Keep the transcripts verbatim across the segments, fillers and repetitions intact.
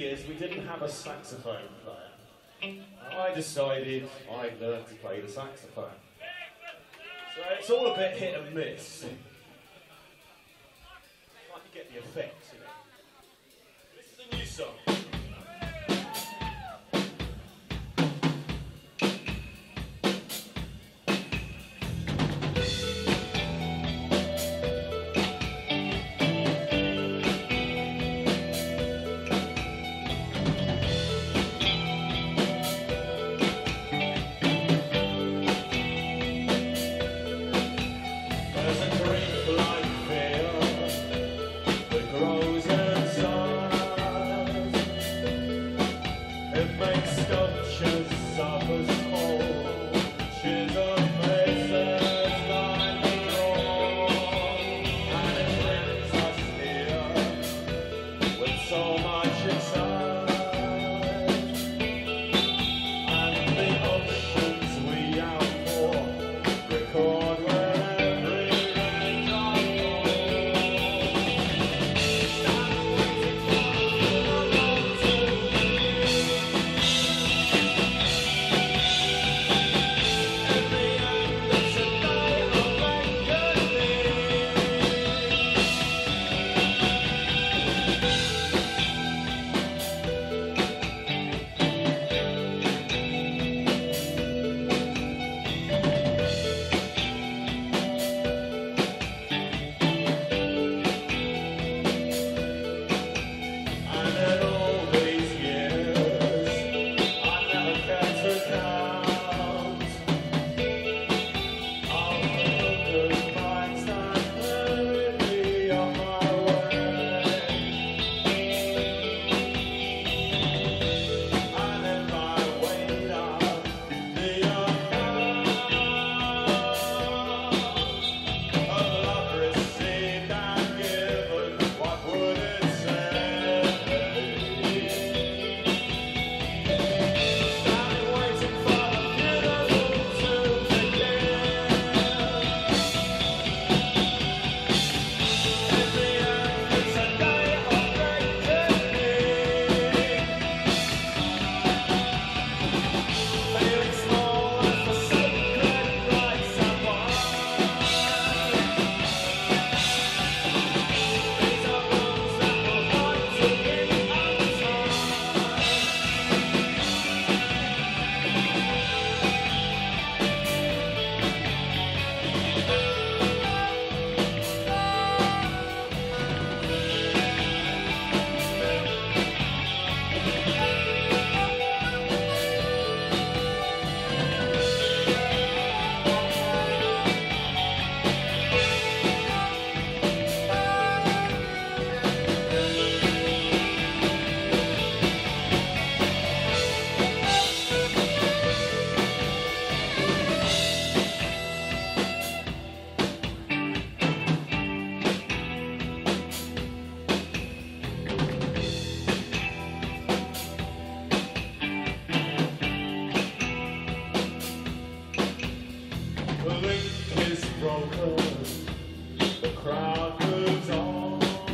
years we didn't have a saxophone player. I decided I'd learn to play the saxophone. So it's all a bit hit and miss. I can get the effect, you know. This is a new song. The crowd moves on.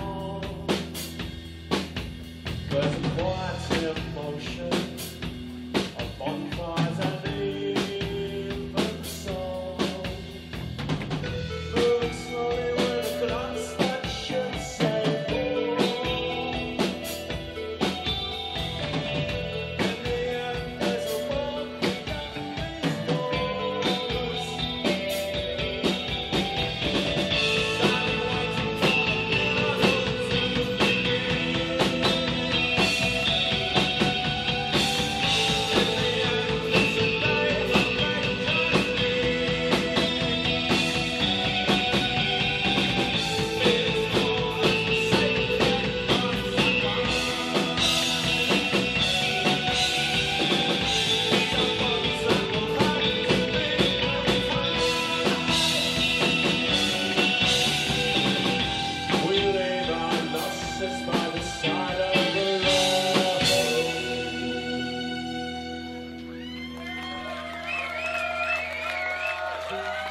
There's a quiet emotion of bonfires and even song. Moving slowly with a glance that should say more. In the end, there's a walking down these doors. By the side of the road.